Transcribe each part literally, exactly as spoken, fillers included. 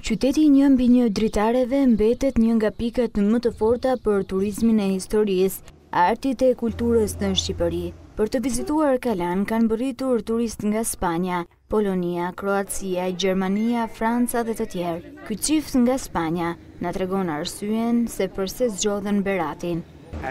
Qyteti një mbi një dritareve mbetet një nga pikat më të forta për turizmin e historisë, artit e kulturës në Shqipëri. Për të vizituar kalanë kanë mbërritur turistë nga Spanja, Polonia, Kroacia, Gjermania, Franca dhe të tjerë. Ky çift nga Spanja na tregon arsyen se pse zgjodhën Beratin.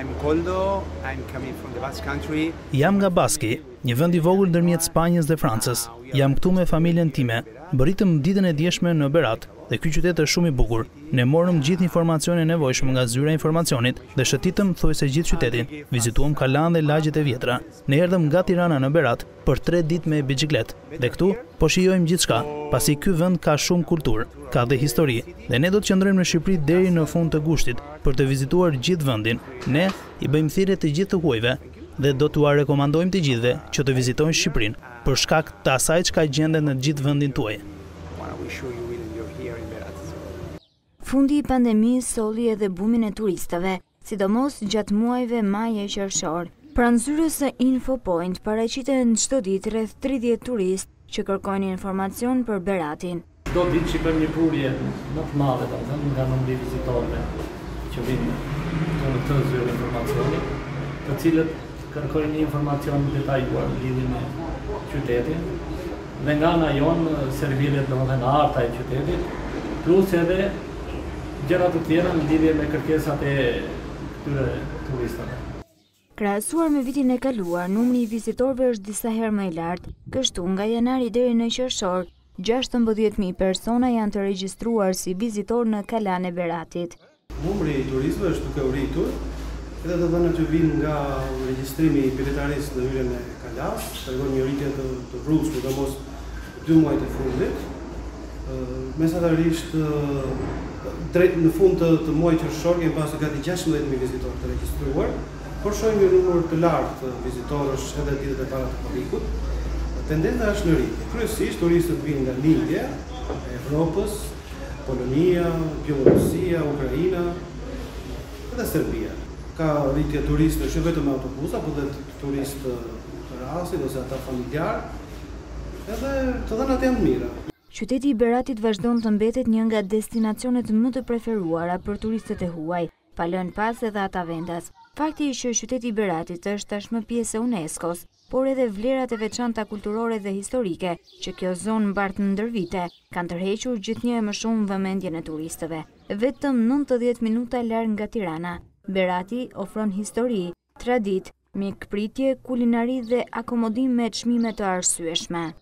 Jam nga Basi, një vend i vogël ndërmjet Spanjës dhe Francës. Jam këtu me familjen time. Mbërritëm ditën e dieshme në Berat dhe ky qytet është shumë i bukur. Ne morëm gjithë informacionin e nevojshëm nga zyra e informacionit dhe shëtitëm thuajse gjithë qytetin. Vizituam kalanë dhe lagjet e vjetra. Ne erdhëm nga Tirana në Berat për tre ditë me biçikletë dhe këtu po shijojmë gjithçka, pasi ky vend ka shumë kulturë, ka dhe histori dhe ne do të qëndrojmë në Shqipëri deri në fund të gushtit për të vizituar gjithë vendin. Ne i bëjmë thirrje të gjithë të huajve dhe do t'ua rekomandojmë të gjithëve që të vizitojnë Shqipërinë për shkak të asaj çka gjendet në gjithë vendin tuaj. Fundi i pandemisë solli edhe bumin e turistëve, sidomos gjatë muajve maj e qershor. Pranë zyrës së Infopoint paraqiten çdo ditë rreth tridhjetë turistë që kërkojnë informacion për Beratin. Çdo ditë shipojmë një prurje më të madhe, domethënë nga numri i vizitorëve që vinë në këtë zyrë informacioni, të cilët kërkojnë një informacion detajuar në lidhje me qytetin, dhe nga ana jonë servilet domethënë arta e qytetit, plus edhe gjëra të tjera në lidhje me kërkesat e këtyre turistëve. Krahasuar me vitin e kaluar, numri i vizitorëve është disa herë më i lartë. Kështu nga janari deri në qershor, gjashtëmbëdhjetë mijë persona janë të regjistruar si vizitor në kalanë e Beratit. Numri i turistëve është duke u rritur, edhe të dhënat që vinë nga regjistrimi i piletarisë në hyrjen e kalas, tregon një rritje të, të rrugës, sidomos dy muajt e fundit. Mesatarisht drejt në fund të, të muajit qershor kemi pasur gati gjashtëmbëdhjetë mijë vizitorë të regjistruar, por shohim një numër të lartë të vizitorësh edhe ditët e para të kovikut. Tendenca është në rritje. Kryesisht turistët vinë nga lindje, Evropës, Polonia, Bielorusia, Ukraina dhe Serbia. Ka rritje turistësh jo vetëm me autobusa, por edhe turistë rasti ose ata familjar, edhe të dhënat janë të mira. Qyteti i Beratit vazhdon të mbetet një nga destinacionet më të preferuara për turistët e huaj, pa lënë pas edhe ata vendas. Fakti që qyteti i Beratit është tashmë pjesë e UNESCO-s, por edhe vlerat e veçanta kulturore dhe historike që kjo zonë mbart ndër vite, kanë tërhequr gjithnjë e më shumë vëmendjen e turistëve. Vetëm nëntëdhjetë minuta larg nga Tirana, Berati ofron histori, traditë, mjekpritje, kulinari dhe akomodim me çmime të arsyeshme.